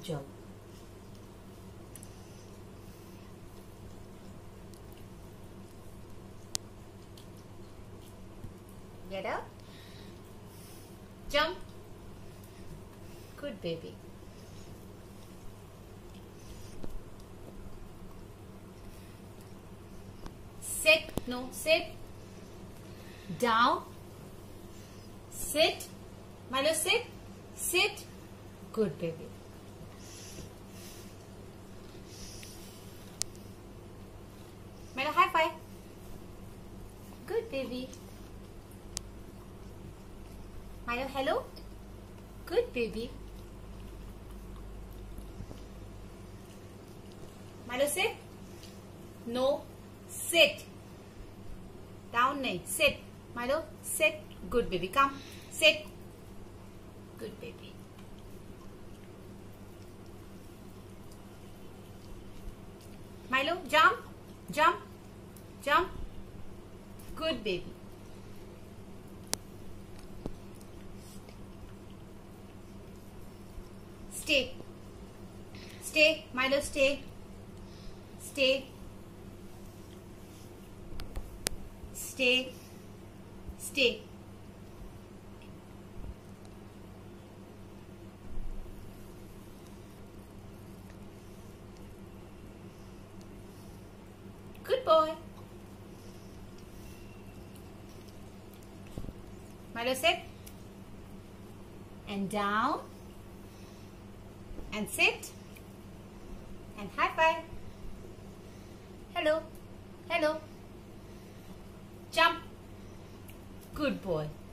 job. Get up. Jump. Good baby. Sit. No, sit. Down. Sit. Milo, sit. Sit. Good baby. Milo, high five. Good baby. Milo, hello. Good baby. Milo, sit. No, sit. Down nahi, sit. Milo, sit. Good baby. Come, sit. Good baby. Milo, jump, jump, jump. Good baby. Stay. Stay. Milo, stay. Stay. Stay. Stay. Good boy. Milo, sit. And down. And sit. And high five. Hello. Hello. Jump. Good boy.